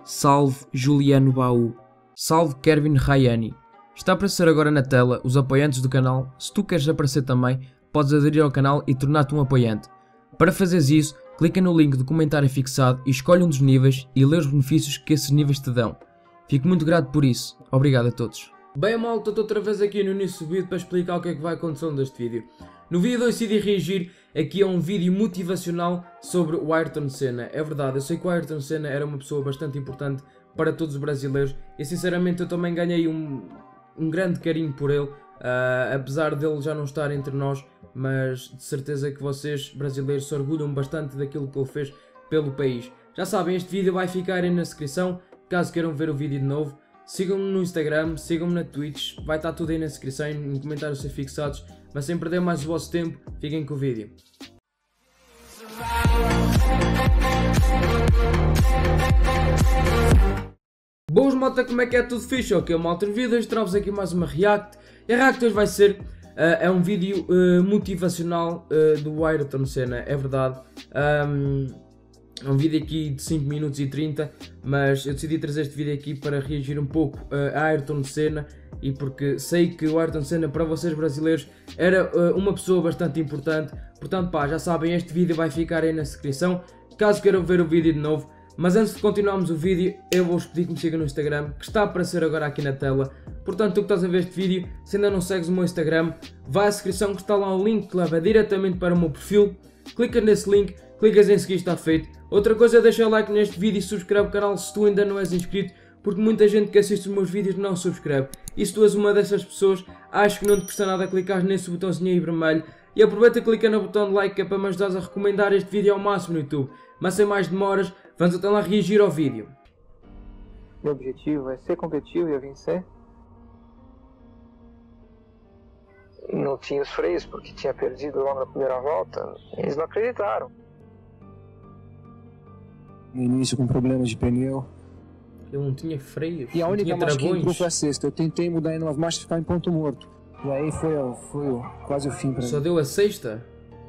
Salve Juliano Baú. Salve Kervin Rayani. Está a aparecer agora na tela os apoiantes do canal. Se tu queres aparecer também, podes aderir ao canal e tornar-te um apoiante. Para fazeres isso, clica no link do comentário fixado e escolhe um dos níveis e lê os benefícios que esses níveis te dão. Fico muito grato por isso. Obrigado a todos. Bem, malta, estou outra vez aqui no início do vídeo para explicar o que é que vai acontecer neste vídeo. No vídeo 2 decidi reagir aqui a um vídeo motivacional sobre o Ayrton Senna. É verdade, eu sei que o Ayrton Senna era uma pessoa bastante importante para todos os brasileiros e sinceramente eu também ganhei um grande carinho por ele, apesar dele já não estar entre nós, mas de certeza que vocês brasileiros se orgulham bastante daquilo que ele fez pelo país. Já sabem, este vídeo vai ficar aí na descrição, caso queiram ver o vídeo de novo. Sigam-me no Instagram, sigam-me na Twitch, vai estar tudo aí na descrição e em comentários ser fixados. Mas sem perder mais o vosso tempo, fiquem com o vídeo. Boas, malta, como é que é? Tudo fixe? Ok, malta, no vídeo hoje trago-vos aqui mais uma react. E a react hoje vai ser é um vídeo motivacional do Ayrton Senna, é verdade. É um vídeo aqui de 5 minutos e 30, mas eu decidi trazer este vídeo aqui para reagir um pouco a Ayrton Senna e porque sei que o Ayrton Senna para vocês brasileiros era uma pessoa bastante importante, portanto pá, já sabem, este vídeo vai ficar aí na descrição, caso queiram ver o vídeo de novo. Mas antes de continuarmos o vídeo, eu vou-vos pedir que me sigam no Instagram, que está a aparecer agora aqui na tela. Portanto, tu que estás a ver este vídeo, se ainda não segues o meu Instagram, vai à descrição que está lá um link que leva diretamente para o meu perfil, clica nesse link, clicas em seguir, está feito. Outra coisa é deixar like neste vídeo e subscreve o canal se tu ainda não és inscrito, porque muita gente que assiste os meus vídeos não subscreve. E se tu és uma dessas pessoas, acho que não te custa nada clicar nesse botãozinho aí vermelho. E aproveita e clica no botão de like que é para me ajudares a recomendar este vídeo ao máximo no YouTube. Mas sem mais demoras, vamos então lá reagir ao vídeo. Meu objetivo é ser competitivo e eu vencer. Não tinha os freios porque tinha perdido logo na primeira volta. Eles não acreditaram. No início com problemas de pneu. Eu não tinha freios, E a única marcha que entrou foi a sexta. Eu tentei mudar em umas marchas e ficar em ponto morto. E aí foi quase o fim pra mim. Só deu a sexta?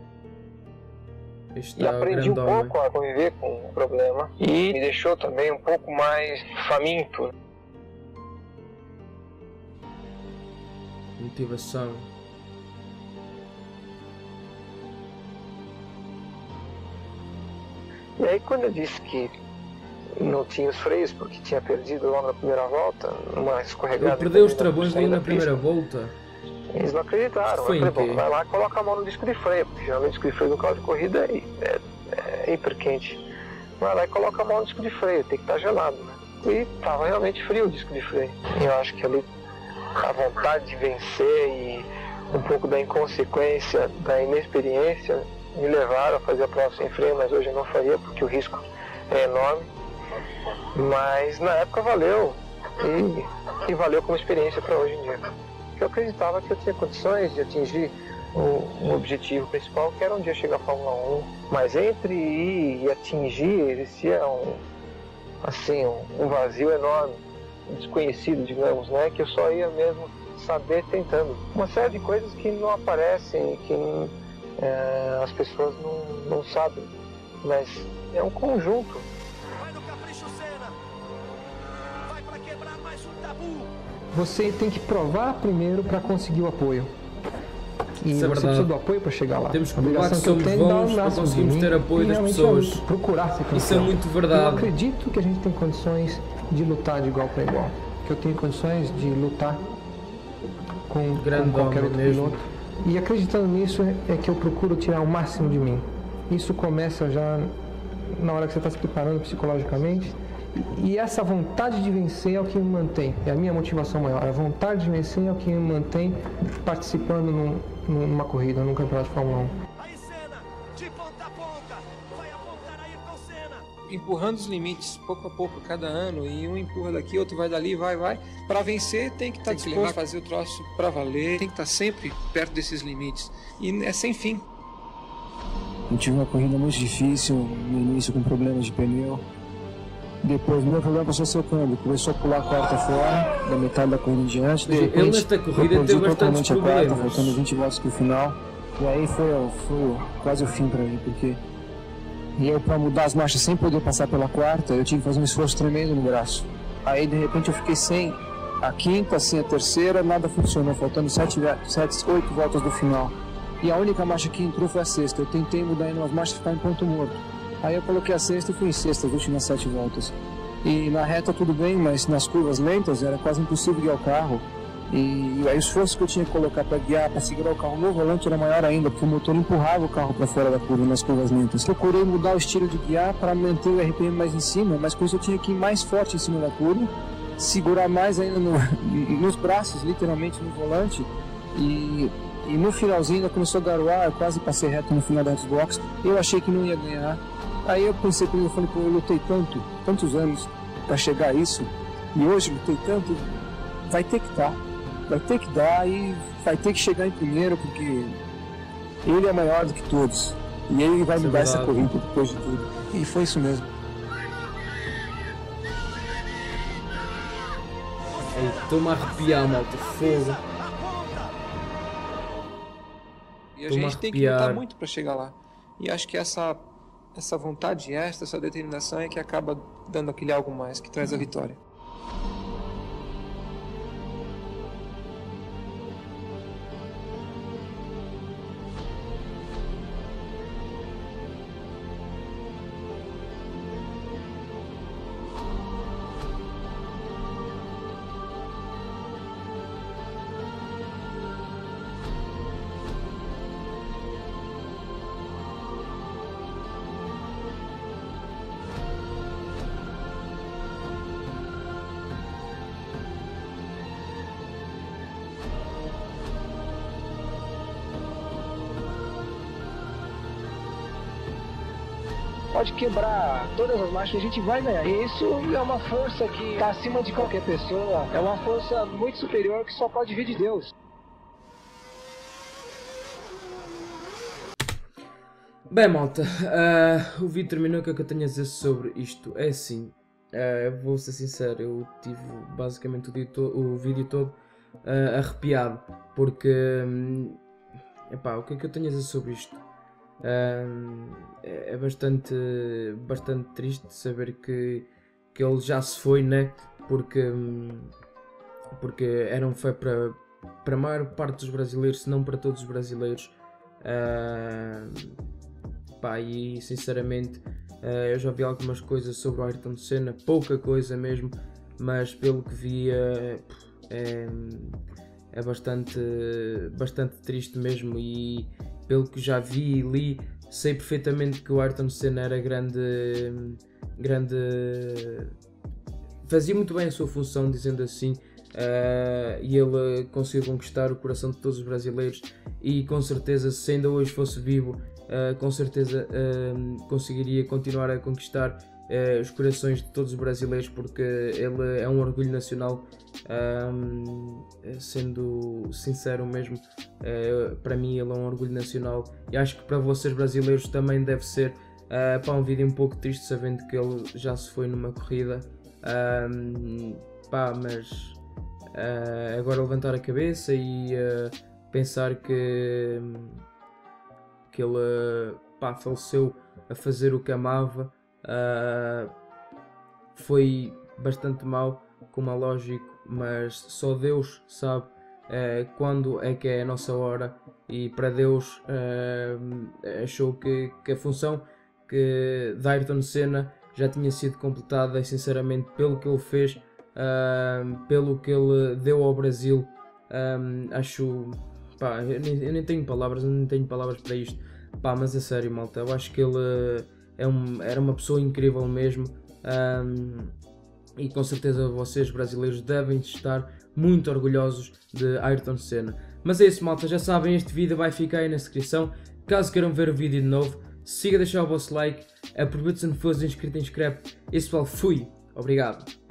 Este E aprendi um pouco a conviver com o problema. E me deixou também um pouco mais faminto. Motivação. E aí quando eu disse que não tinha os freios porque tinha perdido logo na primeira volta, uma escorregada. Eu perdi os travões logo na primeira volta. Eles não acreditaram. Foi eu falei, bom, vai lá e coloca a mão no disco de freio, porque geralmente o disco de freio do carro de corrida é hiper quente. Vai lá e coloca a mão no disco de freio, tem que estar gelado, né? E estava realmente frio o disco de freio. E eu acho que ali a vontade de vencer e um pouco da inconsequência, da inexperiência, me levaram a fazer a prova sem freio, mas hoje eu não faria porque o risco é enorme. Mas na época valeu, e valeu como experiência para hoje em dia. Eu acreditava que eu tinha condições de atingir o objetivo principal, que era um dia chegar à Fórmula 1. Mas entre ir e atingir, existia um vazio enorme, desconhecido, digamos, né? Que eu só ia mesmo saber tentando. Uma série de coisas que não aparecem, que as pessoas não sabem, mas é um conjunto. Vai no capricho, Senna! Vai para quebrar mais um tabu! Você tem que provar primeiro para conseguir o apoio. E isso é você verdade. Precisa do apoio para chegar lá. Temos que provar que somos bons para conseguirmos ter apoio das pessoas. Procurar ser campeão. Isso é muito verdade. Eu acredito que a gente tem condições de lutar de igual para igual. Que eu tenho condições de lutar com qualquer outro piloto. E acreditando nisso é que eu procuro tirar o máximo de mim. Isso começa já na hora que você está se preparando psicologicamente. E essa vontade de vencer é o que me mantém, é a minha motivação maior. A vontade de vencer é o que me mantém participando numa corrida, num campeonato de Fórmula 1. Aí, Senna, de ponta a ponta, vai apontar aí com Senna. Empurrando os limites, pouco a pouco, cada ano, e um empurra daqui, outro vai dali, vai. Para vencer tem que estar disposto a fazer o troço para valer, tem que estar sempre perto desses limites, e é sem fim. Eu tive uma corrida muito difícil, no início com problemas de pneu. Depois, meu problema passou a ser o câmbio. Começou a pular a quarta fora, da metade da corrida em diante. Ele nesta corrida teve bastantes problemas. Faltando 20 voltas pro final. E aí foi quase o fim para mim, porque E eu, para mudar as marchas sem poder passar pela quarta, eu tive que fazer um esforço tremendo no braço. Aí de repente eu fiquei sem a quinta, sem a terceira, nada funcionou, faltando 8 voltas do final. E a única marcha que entrou foi a sexta. Eu tentei mudar em umas marchas e ficar em ponto morto. Aí eu coloquei a sexta e fui em sexta, as últimas 7 voltas. E na reta tudo bem, mas nas curvas lentas era quase impossível guiar o carro. E aí o esforço que eu tinha que colocar para guiar, para segurar o carro no volante era maior ainda, porque o motor empurrava o carro para fora da curva nas curvas lentas. Procurei mudar o estilo de guiar para manter o RPM mais em cima, mas com isso eu tinha que ir mais forte em cima da curva, segurar mais ainda nos braços, literalmente no volante. E no finalzinho ainda começou a garoar, eu quase passei reto no final da box. Eu achei que não ia ganhar. Aí eu pensei comigo, eu falei, pô, eu lutei tantos anos para chegar a isso, e hoje lutei tanto, vai ter que dar e vai ter que chegar em primeiro, porque ele é maior do que todos e ele vai mudar essa corrida depois de tudo. E foi isso mesmo. Estou-me a arrepiar, malta, fogo. E a gente tem que lutar muito para chegar lá. E acho que essa vontade extra, essa determinação é que acaba dando aquele algo mais, que traz a vitória. Pode quebrar todas as marchas, a gente vai ganhar. E isso é uma força que está acima de qualquer pessoa. É uma força muito superior que só pode vir de Deus. Bem, malta, o vídeo terminou. O que é que eu tenho a dizer sobre isto? É assim, vou ser sincero, eu tive basicamente o vídeo todo arrepiado, porque, epá, o que é que eu tenho a dizer sobre isto? É bastante triste saber que ele já se foi, né? Porque era um fé para a maior parte dos brasileiros, se não para todos os brasileiros. Pá, e sinceramente eu já vi algumas coisas sobre o Ayrton Senna, pouca coisa mesmo, mas pelo que vi é bastante triste mesmo. E pelo que já vi e li, sei perfeitamente que o Ayrton Senna era grande, fazia muito bem a sua função, dizendo assim, e ele conseguiu conquistar o coração de todos os brasileiros, e com certeza, se ainda hoje fosse vivo, com certeza conseguiria continuar a conquistar os corações de todos os brasileiros, porque ele é um orgulho nacional. Sendo sincero mesmo, para mim ele é um orgulho nacional, e acho que para vocês brasileiros também deve ser. Pá, um vídeo um pouco triste sabendo que ele já se foi numa corrida, pá, mas agora levantar a cabeça e pensar que ele, pá, faleceu a fazer o que amava, foi bastante mau, como é lógico, mas só Deus sabe quando é que é a nossa hora, e para Deus achou que a função da Ayrton Senna já tinha sido completada, e sinceramente, pelo que ele fez, pelo que ele deu ao Brasil, acho, pá, eu nem tenho palavras, para isto, pá, mas é sério, malta, eu acho que ele era uma pessoa incrível mesmo. E com certeza vocês brasileiros devem estar muito orgulhosos de Ayrton Senna. Mas é isso, malta, já sabem, este vídeo vai ficar aí na descrição. Caso queiram ver o vídeo de novo, siga a deixar o vosso like, aproveite, se não for inscrito, inscreve. E pessoal, fui, obrigado.